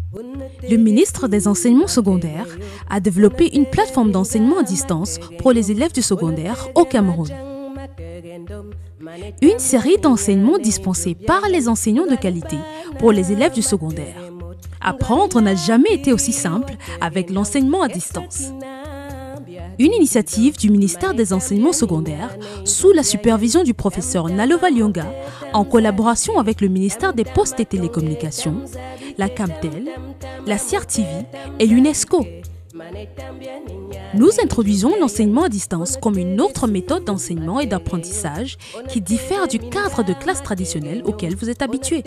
Le ministre des Enseignements secondaires a développé une plateforme d'enseignement à distance pour les élèves du secondaire au Cameroun. Une série d'enseignements dispensés par les enseignants de qualité pour les élèves du secondaire. Apprendre n'a jamais été aussi simple avec l'enseignement à distance. Une initiative du ministère des Enseignements secondaires sous la supervision du professeur Nalova Lyonga en collaboration avec le ministère des Postes et Télécommunications, la Camtel, la CRTV et l'UNESCO. Nous introduisons l'enseignement à distance comme une autre méthode d'enseignement et d'apprentissage qui diffère du cadre de classe traditionnel auquel vous êtes habitué.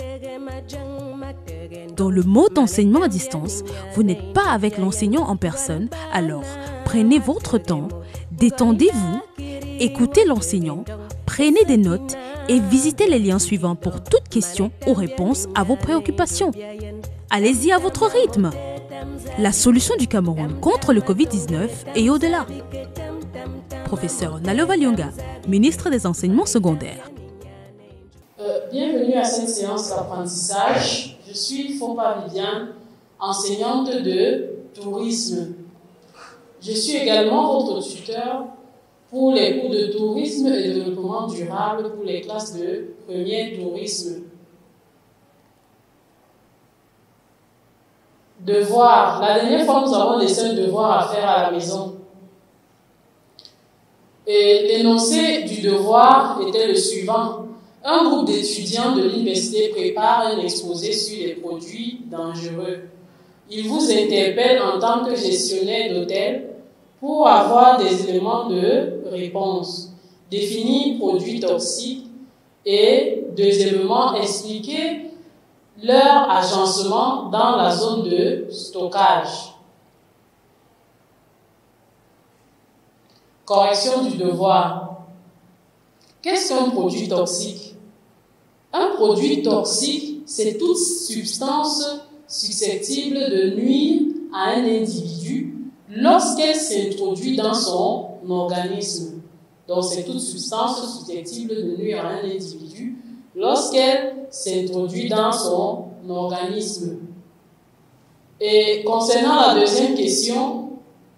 Dans le mode d'enseignement à distance, vous n'êtes pas avec l'enseignant en personne, alors prenez votre temps, détendez-vous, écoutez l'enseignant, prenez des notes et visitez les liens suivants pour toute question ou réponse à vos préoccupations. Allez-y à votre rythme. La solution du Cameroun contre le Covid-19 et au-delà. Professeur Nalova Lyonga, ministre des Enseignements secondaires. Bienvenue à cette séance d'apprentissage. Je suis Fopa Viviane, enseignante de tourisme. Je suis également votre tuteur pour les cours de tourisme et développement durable pour les classes de premier tourisme. Devoir. La dernière fois, nous avons laissé un devoir à faire à la maison. Et l'énoncé du devoir était le suivant. Un groupe d'étudiants de l'université prépare un exposé sur les produits dangereux. Il vous interpelle en tant que gestionnaire d'hôtel pour avoir des éléments de réponse. Définir produits toxiques et, deuxièmement, expliquer leur agencement dans la zone de stockage. Correction du devoir. Qu'est-ce qu'un produit toxique? Un produit toxique, c'est toute substance susceptible de nuire à un individu lorsqu'elle s'introduit dans son organisme. Donc, c'est toute substance susceptible de nuire à un individu lorsqu'elle s'introduit dans son organisme. Et concernant la deuxième question,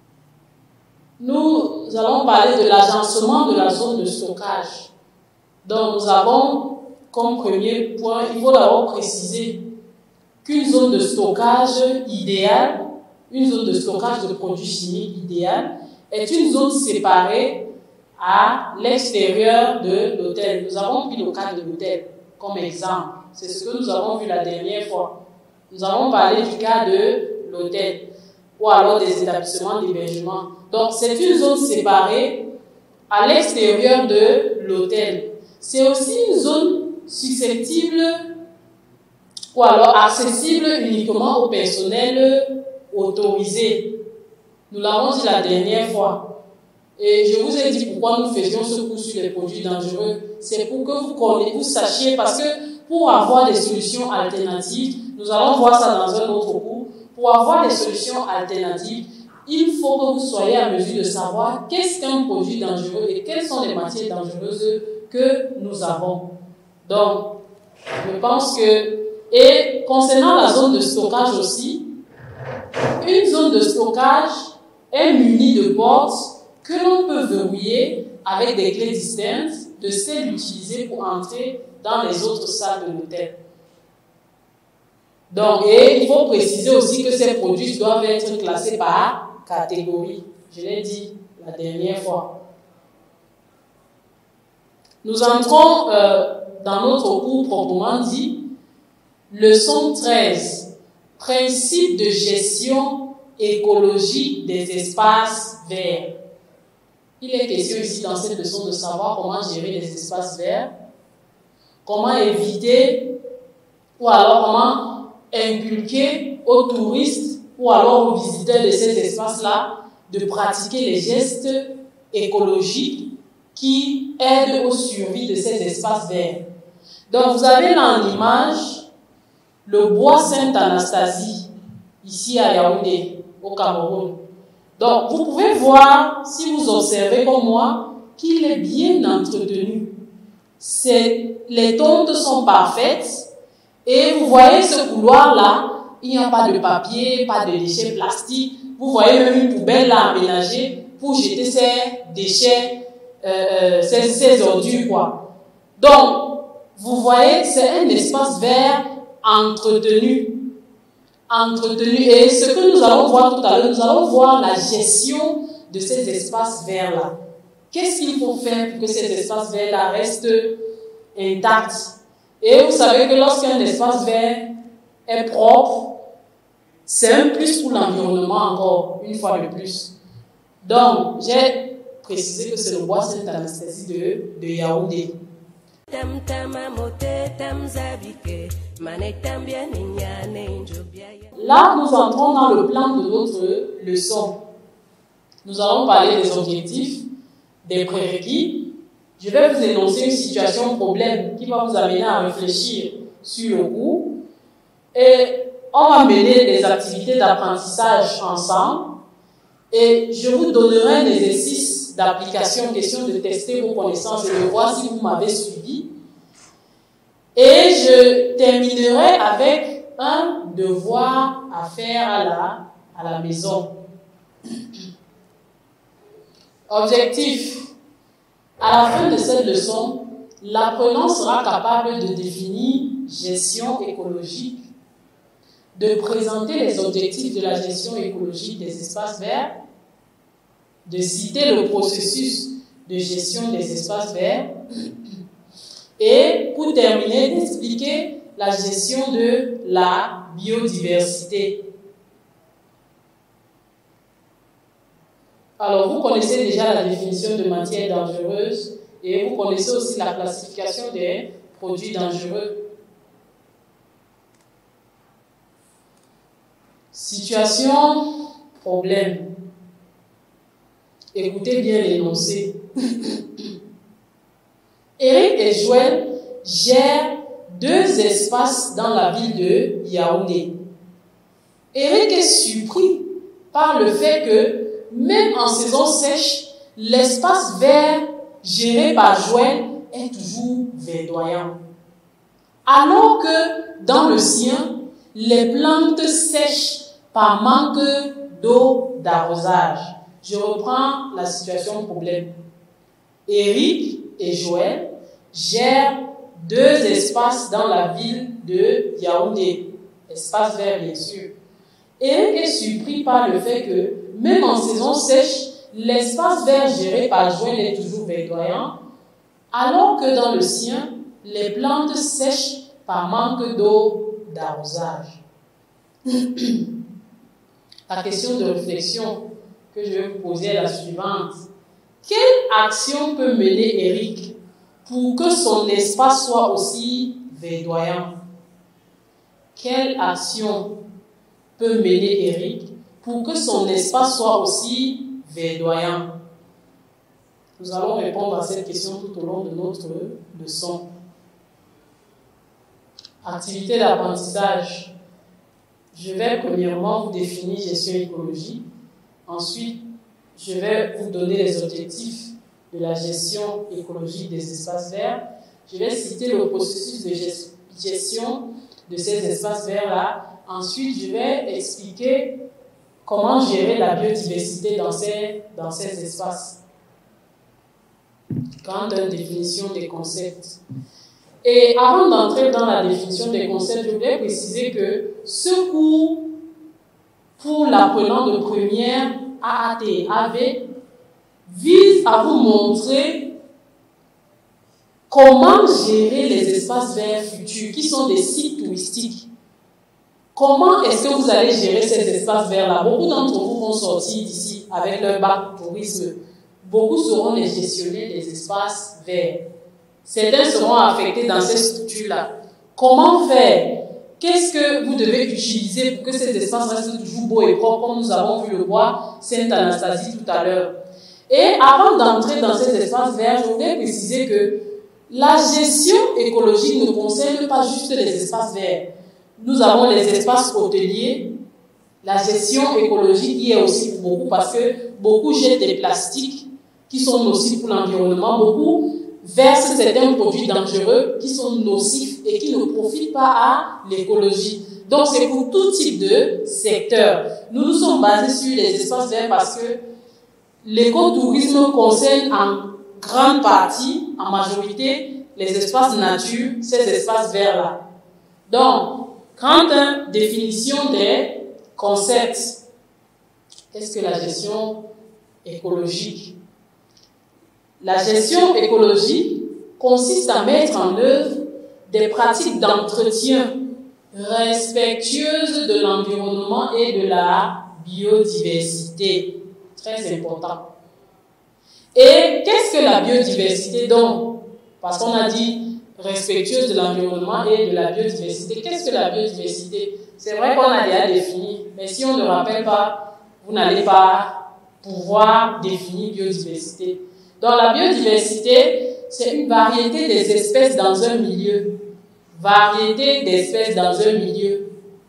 nous allons parler de l'agencement de la zone de stockage. Donc, nous avons comme premier point, il faut d'abord préciser qu'une zone de stockage idéale, une zone de stockage de produits chimiques idéale, est une zone séparée à l'extérieur de l'hôtel. Nous avons pris le cas de l'hôtel comme exemple. C'est ce que nous avons vu la dernière fois. Nous avons parlé du cas de l'hôtel ou alors des établissements d'hébergement. Donc, c'est une zone séparée à l'extérieur de l'hôtel. C'est aussi une zone susceptible ou alors accessible uniquement au personnel autorisé. Nous l'avons dit la dernière fois. Et je vous ai dit pourquoi nous faisions ce cours sur les produits dangereux. C'est pour que vous sachiez, parce que pour avoir des solutions alternatives, nous allons voir ça dans un autre cours, pour avoir des solutions alternatives, il faut que vous soyez à mesure de savoir qu'est-ce qu'un produit dangereux et quelles sont les matières dangereuses que nous avons. Donc, je pense que, et concernant la zone de stockage aussi, une zone de stockage est munie de portes que l'on peut verrouiller avec des clés distinctes de celles utilisées pour entrer dans les autres salles de l'hôtel. Donc, et il faut préciser aussi que ces produits doivent être classés par catégorie. Je l'ai dit la dernière fois. Nous entrons dans notre cours proprement dit, leçon 13, principe de gestion écologique des espaces verts. Il est question ici dans cette leçon de savoir comment gérer les espaces verts, comment éviter ou alors comment inculquer aux touristes ou alors aux visiteurs de ces espaces-là de pratiquer les gestes écologiques qui aident aux survies de ces espaces verts. Donc, vous avez là en image le bois Sainte-Anastasie, ici à Yaoundé, au Cameroun. Donc, vous pouvez voir, si vous observez comme moi, qu'il est bien entretenu. Les tontes sont parfaites et vous voyez ce couloir-là il n'y a pas de papier, pas de déchets plastiques. Vous voyez même une poubelle là aménagée pour jeter ces déchets, ces ordures, quoi. Donc, vous voyez, c'est un espace vert entretenu. Et ce que nous allons voir tout à l'heure, nous allons voir la gestion de ces espaces verts-là. Qu'est-ce qu'il faut faire pour que ces espaces verts-là restent intacts? Et vous savez que lorsqu'un espace vert est propre, c'est un plus pour l'environnement encore, une fois de plus. Donc, j'ai précisé que c'est le bois Sainte-Anastasie de Yaoundé. Là, nous entrons dans le plan de notre leçon. Nous allons parler des objectifs, des prérequis. Je vais vous énoncer une situation problème qui va vous amener à réfléchir sur le cours. Et on va mener des activités d'apprentissage ensemble. Et je vous donnerai des exercices d'application, question de tester vos connaissances et de voir si vous m'avez suivi. Et je terminerai avec un devoir à faire à la maison. Objectif. À la fin de cette leçon, l'apprenant sera capable de définir gestion écologique, de présenter les objectifs de la gestion écologique des espaces verts, de citer le processus de gestion des espaces verts et, pour terminer, d'expliquer la gestion de la biodiversité. Alors, vous connaissez déjà la définition de matière dangereuse et vous connaissez aussi la classification des produits dangereux. Situation, problème. Écoutez bien l'énoncé. Eric et Joël gèrent 2 espaces dans la ville de Yaoundé. Eric est surpris par le fait que, même en saison sèche, l'espace vert géré par Joël est toujours verdoyant. Alors que dans le sien, les plantes sèchent par manque d'eau d'arrosage. Je reprends la situation problème. Eric et Joël gèrent 2 espaces dans la ville de Yaoundé. Espace vert, bien sûr. Eric est surpris par le fait que, même en saison sèche, l'espace vert géré par Joël est toujours verdoyant, alors que dans le sien, les plantes sèchent par manque d'eau d'arrosage. La question de réflexion que je vais vous poser est la suivante. Quelle action peut mener Eric pour que son espace soit aussi verdoyant? Quelle action peut mener Eric pour que son espace soit aussi verdoyant? Nous allons répondre à cette question tout au long de notre leçon. Activité d'apprentissage. Je vais premièrement vous définir gestion écologique. Ensuite, je vais vous donner les objectifs de la gestion écologique des espaces verts. Je vais citer le processus de gestion de ces espaces verts-là. Ensuite, je vais expliquer comment gérer la biodiversité dans ces espaces. Grande définition des concepts. Et avant d'entrer dans la définition des concepts, je voudrais préciser que ce cours, pour l'apprenant de première AAT et AV, vise à vous montrer comment gérer les espaces verts futurs, qui sont des sites touristiques. Comment est-ce que vous allez gérer ces espaces verts-là? Beaucoup d'entre vous vont sortir d'ici avec leur bac tourisme. Beaucoup seront les gestionnaires des espaces verts. Certains seront affectés dans ces structures-là. Comment faire? Qu'est-ce que vous devez utiliser pour que ces espaces restent toujours beaux et propres, comme nous avons vu le bois Sainte-Anastasie tout à l'heure? Et avant d'entrer dans ces espaces verts, je voudrais préciser que la gestion écologique ne concerne pas juste les espaces verts. Nous avons les espaces hôteliers. La gestion écologique y est aussi pour beaucoup parce que beaucoup jettent des plastiques qui sont nocifs pour l'environnement. Beaucoup versent certains produits dangereux qui sont nocifs et qui ne profitent pas à l'écologie. Donc, c'est pour tout type de secteur. Nous nous sommes basés sur les espaces verts parce que l'écotourisme concerne en grande partie, en majorité, les espaces nature, ces espaces verts-là. Donc, grande définition des concepts. Qu'est-ce que la gestion écologique? La gestion écologique consiste à mettre en œuvre des pratiques d'entretien respectueuses de l'environnement et de la biodiversité. Très important. Et qu'est-ce que la biodiversité donc? Parce qu'on a dit respectueuse de l'environnement et de la biodiversité. Qu'est-ce que la biodiversité? C'est vrai qu'on a déjà défini, mais si on ne rappelle pas, vous n'allez pas pouvoir définir biodiversité. Donc la biodiversité, c'est une variété des espèces dans un milieu. Variété d'espèces dans un milieu.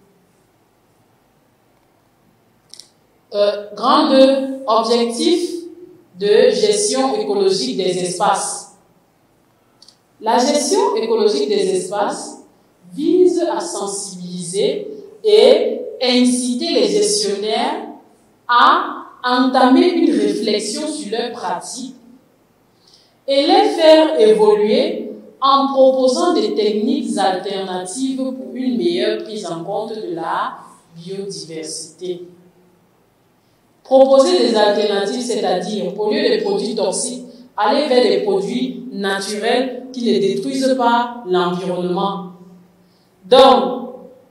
Grand objectif de gestion écologique des espaces. La gestion écologique des espaces vise à sensibiliser et inciter les gestionnaires à entamer une réflexion sur leurs pratiques et les faire évoluer en proposant des techniques alternatives pour une meilleure prise en compte de la biodiversité. Proposer des alternatives, c'est-à-dire, au lieu des produits toxiques, aller vers des produits naturels qui ne détruisent pas l'environnement. Donc,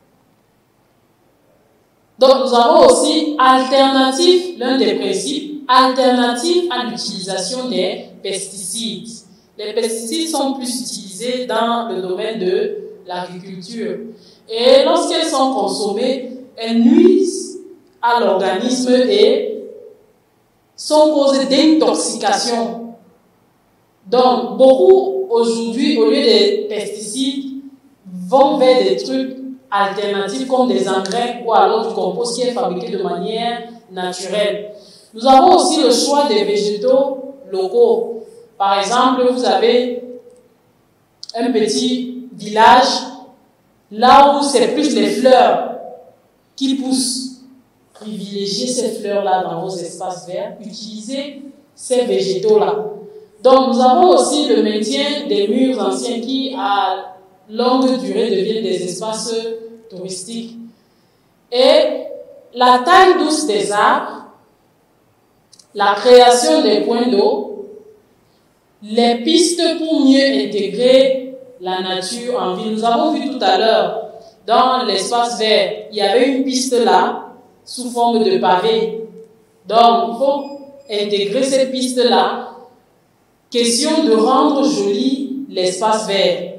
nous avons aussi alternative, l'un des principes, alternative à l'utilisation des pesticides. Les pesticides sont plus utilisés dans le domaine de l'agriculture. Et lorsqu'elles sont consommées, elles nuisent à l'organisme et sont cause d'intoxication. Donc, beaucoup aujourd'hui, au lieu des pesticides, vont vers des trucs alternatifs comme des engrais ou alors du compost qui est fabriqué de manière naturelle. Nous avons aussi le choix des végétaux locaux. Par exemple, vous avez un petit village là où c'est plus les fleurs qui poussent. Privilégiez ces fleurs-là dans vos espaces verts, utilisez ces végétaux-là. Donc, nous avons aussi le maintien des murs anciens qui, à longue durée, deviennent des espaces touristiques. Et la taille douce des arbres, la création des points d'eau, les pistes pour mieux intégrer la nature en ville. Nous avons vu tout à l'heure, dans l'espace vert, il y avait une piste là, sous forme de pavé. Donc, il faut intégrer cette piste-là. Question de rendre joli l'espace vert.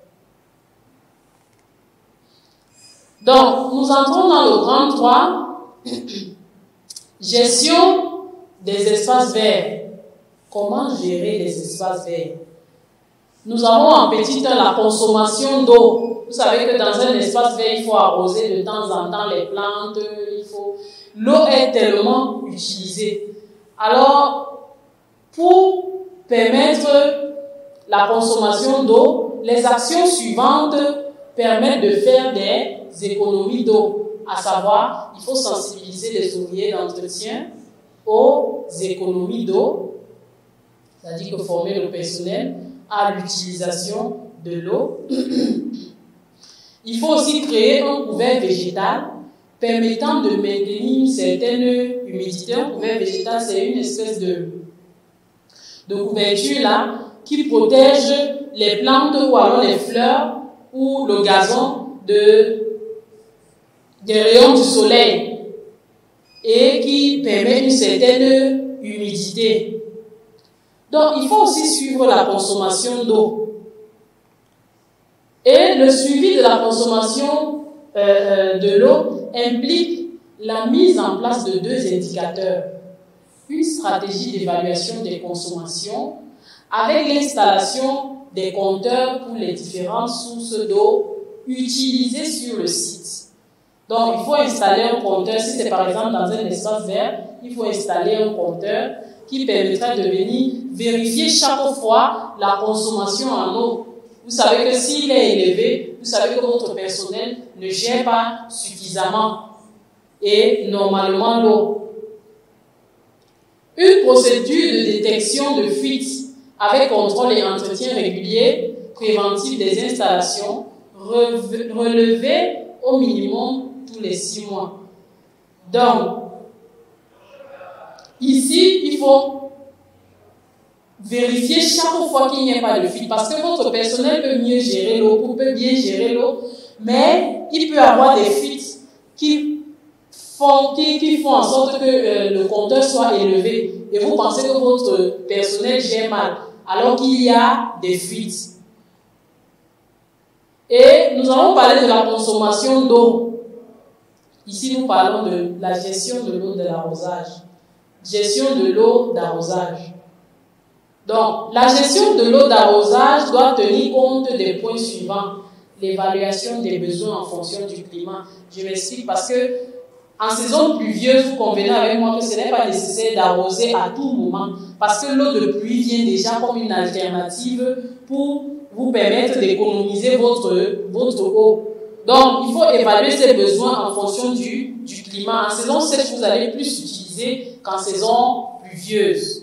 Donc, nous entrons dans le grand 3. Gestion des espaces verts. Comment gérer les espaces verts? Nous avons en petit 1 la consommation d'eau. Vous savez que dans un espace vert, il faut arroser de temps en temps les plantes. L'eau est tellement utilisée. Alors, pour permettre la consommation d'eau, les actions suivantes permettent de faire des économies d'eau. À savoir, il faut sensibiliser les ouvriers d'entretien aux économies d'eau, c'est-à-dire que former le personnel à l'utilisation de l'eau. Il faut aussi créer un couvert végétal permettant de maintenir une certaine humidité. Un couvert végétal, c'est une espèce de couverture là qui protège les plantes ou alors les fleurs ou le gazon des rayons du soleil et qui permet une certaine humidité. Donc, il faut aussi suivre la consommation d'eau. Et le suivi de la consommation de l'eau implique la mise en place de 2 indicateurs. Une stratégie d'évaluation des consommations avec l'installation des compteurs pour les différentes sources d'eau utilisées sur le site. Donc, il faut installer un compteur. Si c'est par exemple dans un espace vert, il faut installer un compteur qui permettra de venir vérifier chaque fois la consommation en eau. Vous savez que s'il est élevé, vous savez que votre personnel ne gère pas suffisamment et normalement l'eau. Une procédure de détection de fuite avec contrôle et entretien régulier, préventif des installations, relevée au minimum tous les 6 mois. Donc, ici, il faut vérifier chaque fois qu'il n'y a pas de fuite, parce que votre personnel peut mieux gérer l'eau, peut bien gérer l'eau, mais il peut y avoir des fuites qui font en sorte que le compteur soit élevé et vous pensez que votre personnel gère mal, alors qu'il y a des fuites. Et nous allons parler de la consommation d'eau. Ici, nous parlons de la gestion de l'eau de l'arrosage. Gestion de l'eau d'arrosage. Donc, la gestion de l'eau d'arrosage doit tenir compte des points suivants. L'évaluation des besoins en fonction du climat. Je m'explique parce que en saison pluvieuse, vous convenez avec moi que ce n'est pas nécessaire d'arroser à tout moment parce que l'eau de pluie vient déjà comme une alternative pour vous permettre d'économiser votre eau. Donc, il faut évaluer ces besoins en fonction du climat. En saison sèche, vous allez plus utiliser qu'en saison pluvieuse.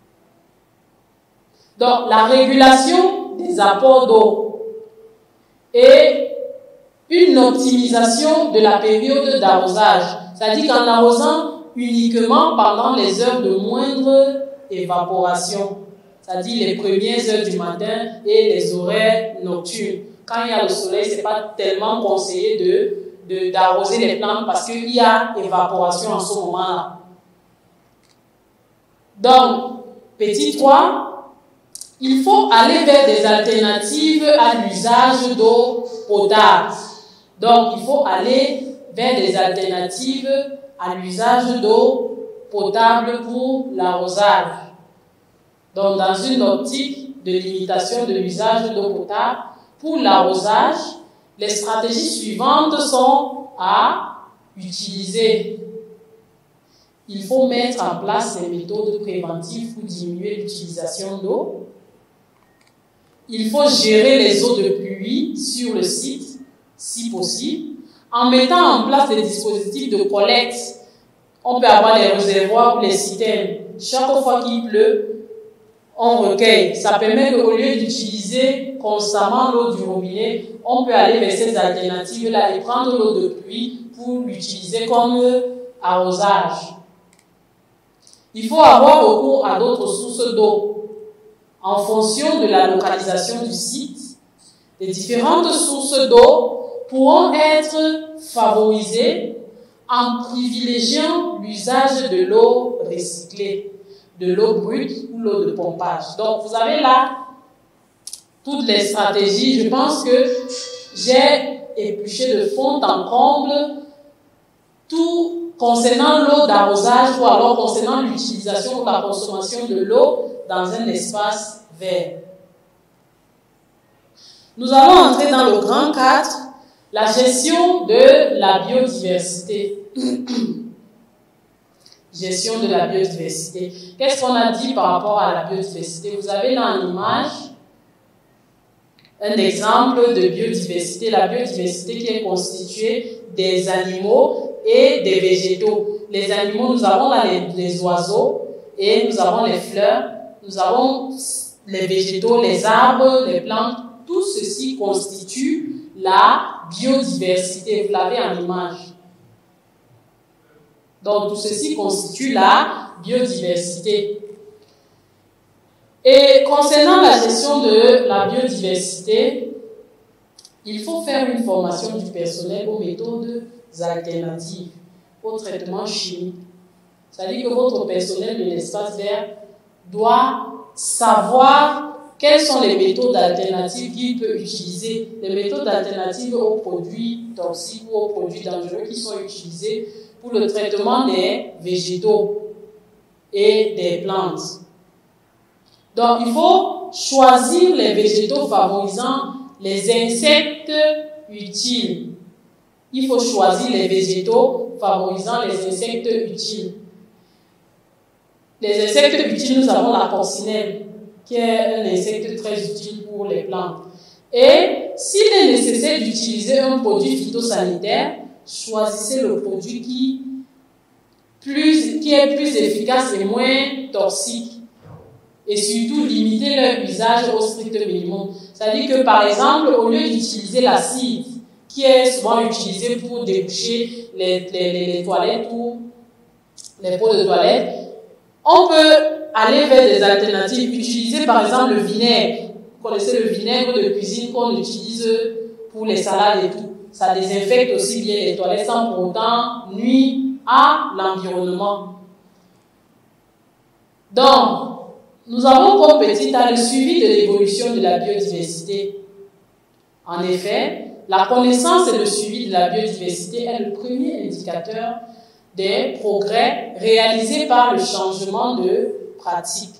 Donc, la régulation des apports d'eau et une optimisation de la période d'arrosage. C'est-à-dire qu'en arrosant uniquement pendant les heures de moindre évaporation, c'est-à-dire les premières heures du matin et les horaires nocturnes. Quand il y a le soleil, ce n'est pas tellement conseillé d'arroser les plantes parce qu'il y a évaporation en ce moment-là. Donc, petit 3, il faut aller vers des alternatives à l'usage d'eau potable. Donc, il faut aller vers des alternatives à l'usage d'eau potable pour l'arrosage. Donc, dans une optique de limitation de l'usage d'eau potable, pour l'arrosage, les stratégies suivantes sont à utiliser. Il faut mettre en place des méthodes préventives pour diminuer l'utilisation d'eau. Il faut gérer les eaux de pluie sur le site, si possible, en mettant en place des dispositifs de collecte. On peut avoir des réservoirs ou les citernes. Chaque fois qu'il pleut, on recueille. Ça permet qu'au lieu d'utiliser constamment l'eau du robinet, on peut aller vers ces alternatives-là et prendre l'eau de pluie pour l'utiliser comme arrosage. Il faut avoir recours à d'autres sources d'eau. En fonction de la localisation du site, les différentes sources d'eau pourront être favorisées en privilégiant l'usage de l'eau recyclée, de l'eau brute ou l'eau de pompage. Donc, vous avez là toutes les stratégies. Je pense que j'ai épluché de fond en comble tout concernant l'eau d'arrosage ou alors concernant l'utilisation ou la consommation de l'eau dans un espace vert. Nous allons entrer dans le grand 4, la gestion de la biodiversité. Gestion de la biodiversité. Qu'est-ce qu'on a dit par rapport à la biodiversité? Vous avez là en image un exemple de biodiversité. La biodiversité qui est constituée des animaux et des végétaux. Les animaux, nous avons là les oiseaux et nous avons les fleurs. Nous avons les végétaux, les arbres, les plantes. Tout ceci constitue la biodiversité. Vous l'avez en image. Donc, tout ceci constitue la biodiversité. Et concernant la gestion de la biodiversité, il faut faire une formation du personnel aux méthodes alternatives, au traitement chimique. C'est-à-dire que votre personnel de l'espace vert doit savoir quelles sont les méthodes alternatives qu'il peut utiliser, les méthodes alternatives aux produits toxiques ou aux produits dangereux qui sont utilisés pour le traitement des végétaux et des plantes. Donc, il faut choisir les végétaux favorisant les insectes utiles. Il faut choisir les végétaux favorisant les insectes utiles. les insectes utiles, nous avons la coccinelle, qui est un insecte très utile pour les plantes. Et s'il est nécessaire d'utiliser un produit phytosanitaire, choisissez le produit qui est plus efficace et moins toxique. Et surtout, limitez leur usage au strict minimum. C'est-à-dire que, par exemple, au lieu d'utiliser l'acide, qui est souvent utilisé pour déboucher les toilettes ou les pots de toilette, on peut aller vers des alternatives. Utiliser, par exemple, le vinaigre. Vous connaissez le vinaigre de cuisine qu'on utilise pour les salades et tout. Ça désinfecte aussi bien les toilettes sans pour autant nuire à l'environnement. Donc, nous avons comme petit A le suivi de l'évolution de la biodiversité. En effet, la connaissance et le suivi de la biodiversité est le premier indicateur des progrès réalisés par le changement de pratique.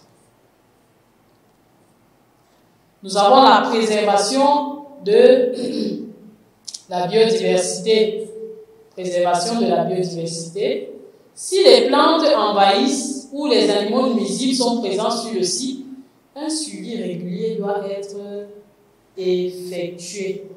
Nous avons la préservation de la biodiversité. Préservation de la biodiversité. Si les plantes envahissent ou les animaux nuisibles sont présents sur le site, un suivi régulier doit être effectué.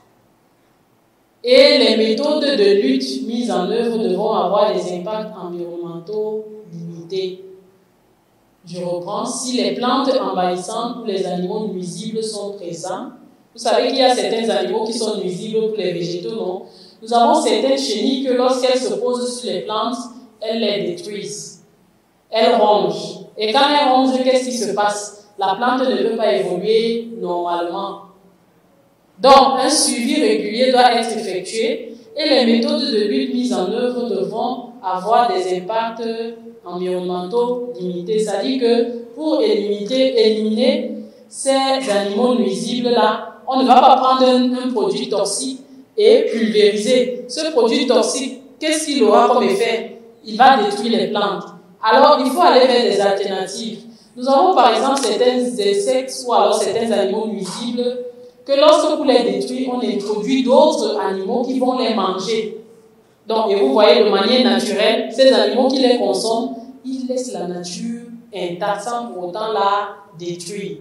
Et les méthodes de lutte mises en œuvre devront avoir des impacts environnementaux limités. Je reprends, si les plantes envahissantes ou les animaux nuisibles sont présents, vous savez qu'il y a certains animaux qui sont nuisibles pour les végétaux, non? Nous avons certaines chenilles que lorsqu'elles se posent sur les plantes, elles les détruisent. Elles rongent. Et quand elles rongent, qu'est-ce qui se passe? La plante ne peut pas évoluer normalement. Donc, un suivi régulier doit être effectué et les méthodes de lutte mises en œuvre devront avoir des impacts environnementaux limités. C'est-à-dire que pour éliminer ces animaux nuisibles-là, on ne va pas prendre un produit toxique et pulvériser. Ce produit toxique, qu'est-ce qu'il aura comme effet? Il va détruire les plantes. Alors, il faut aller vers des alternatives. Nous avons par exemple certains insectes ou alors certains animaux nuisibles que lorsque pour les détruire, on introduit d'autres animaux qui vont les manger. Donc, et vous voyez de manière naturelle, ces animaux qui les consomment, ils laissent la nature intacte sans pour autant la détruire.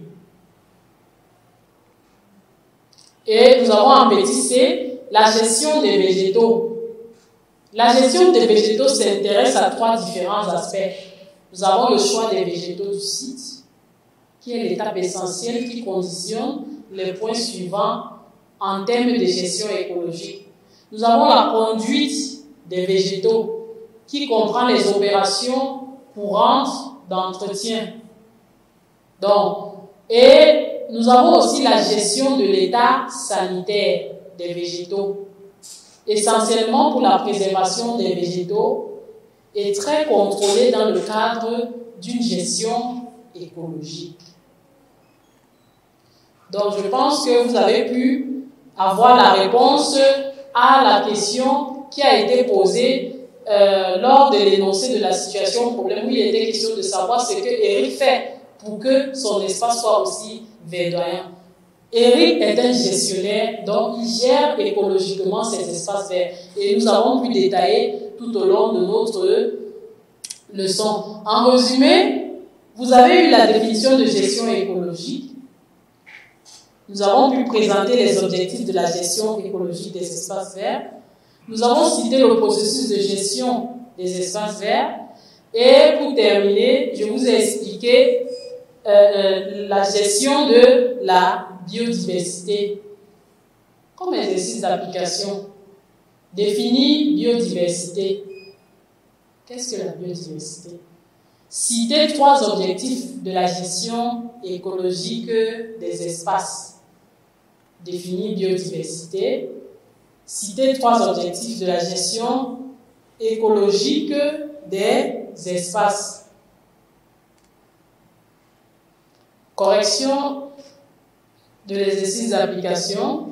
Et nous avons en petit C, la gestion des végétaux. La gestion des végétaux s'intéresse à trois différents aspects. Nous avons le choix des végétaux du site, qui est l'étape essentielle qui conditionne les points suivants en termes de gestion écologique. Nous avons la conduite des végétaux, qui comprend les opérations courantes d'entretien. Et nous avons aussi la gestion de l'état sanitaire des végétaux, essentiellement pour la préservation des végétaux et très contrôlée dans le cadre d'une gestion écologique. Donc, je pense que vous avez pu avoir la réponse à la question qui a été posée lors de l'énoncé de la situation problème, où il était question de savoir ce que Eric fait pour que son espace soit aussi verdoyant. Eric est un gestionnaire, donc il gère écologiquement ces espaces verts. Et nous avons pu détailler tout au long de notre leçon. En résumé, vous avez eu la définition de gestion écologique. Nous avons pu présenter les objectifs de la gestion écologique des espaces verts. Nous avons cité le processus de gestion des espaces verts. Et pour terminer, je vous ai expliqué la gestion de la biodiversité. Comme exercice d'application, définir biodiversité. Qu'est-ce que la biodiversité? Citer trois objectifs de la gestion écologique des espaces. Définir biodiversité. Citer trois objectifs de la gestion écologique des espaces. Correction de l'exercice d'application.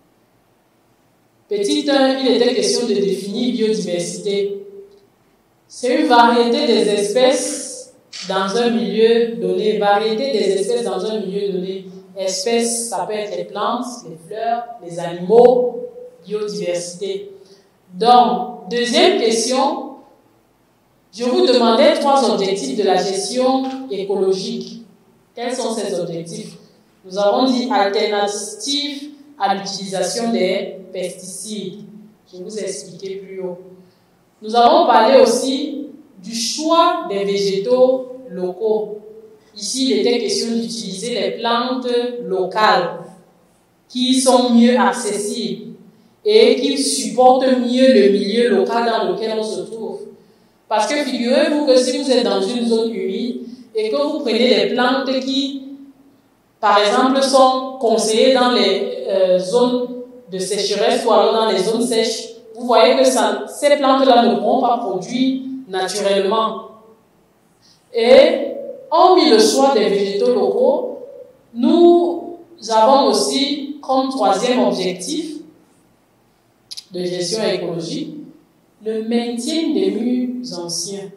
Petit 1, il était question de définir biodiversité. C'est une variété des espèces dans un milieu donné. Variété des espèces dans un milieu donné. Espèces, ça peut être les plantes, les fleurs, les animaux, biodiversité. Donc, deuxième question, Je vous demandais 3 objectifs de la gestion écologique. Quels sont ces objectifs? Nous avons dit alternative à l'utilisation des pesticides. Je vous ai expliqué plus haut. Nous avons parlé aussi du choix des végétaux locaux. Ici, il était question d'utiliser les plantes locales qui sont mieux accessibles et qui supportent mieux le milieu local dans lequel on se trouve. Parce que figurez-vous que si vous êtes dans une zone humide et que vous prenez des plantes qui, par exemple, sont conseillées dans les zones de sécheresse ou alors dans les zones sèches, vous voyez que ces plantes-là ne pourront pas produire naturellement. Et hormis le choix des végétaux locaux, nous avons aussi comme 3e objectif de gestion écologique le maintien des murs anciens.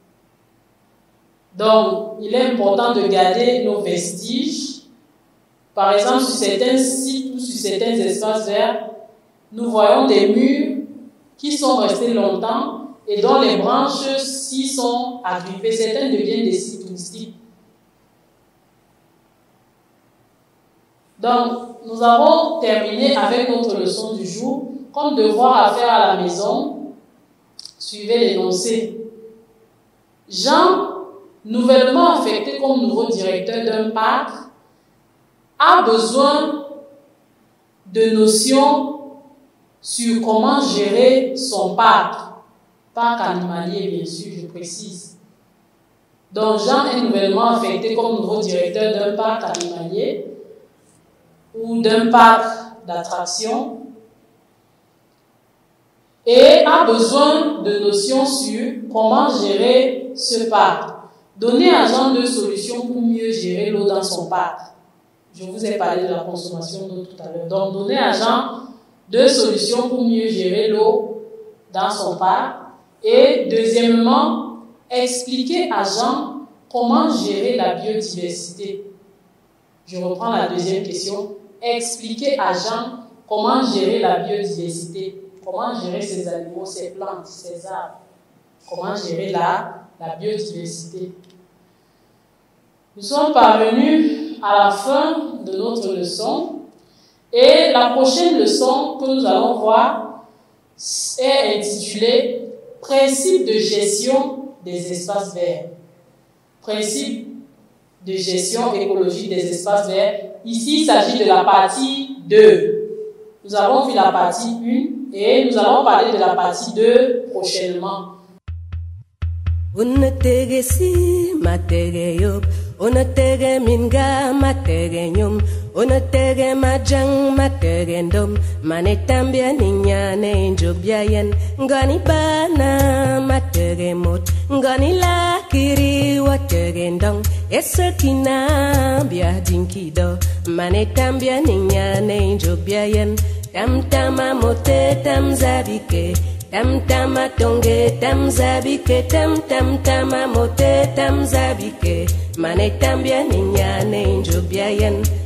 Donc, il est important de garder nos vestiges. Par exemple, sur certains sites ou sur certains espaces verts, nous voyons des murs qui sont restés longtemps et dont les branches s'y sont agrippées. Certains deviennent des sites touristiques. Donc, nous avons terminé avec notre leçon du jour. Comme devoir à faire à la maison, suivez l'énoncé. Jean, nouvellement affecté comme nouveau directeur d'un parc, a besoin de notions sur comment gérer son parc animalier, bien sûr, je précise. Donc, Jean est nouvellement affecté comme nouveau directeur d'un parc animalier ou d'un parc d'attractions et a besoin de notions sur comment gérer ce parc. Donnez à Jean 2 solutions pour mieux gérer l'eau dans son parc. Je vous ai parlé de la consommation d'eau tout à l'heure. Donc, donnez à Jean 2 solutions pour mieux gérer l'eau dans son parc. Et deuxièmement, expliquez à Jean comment gérer la biodiversité. Je reprends la deuxième question. Expliquez à Jean comment gérer la biodiversité. Comment gérer ces animaux, ces plantes, ces arbres. Comment gérer la biodiversité. Nous sommes parvenus à la fin de notre leçon. Et la prochaine leçon que nous allons voir est intitulée « Principe de gestion des espaces verts ». Principe de gestion écologique des espaces verts. Ici, il s'agit de la partie 2. Nous avons vu la partie 1 et nous allons parler de la partie 2 prochainement. Unatege minga matege nyum, unatege majang matege ndom, manetambia ninyane injubyayen, ngani bana matege mot, ngani lakiri watege ndong, esakina bia dinkido, manetambia ninyane injubyayen, tamtama mote tamzabike, tamtama tonge tamzabike, tamtama mote tamzabike, manetambia ninyane injubyayen.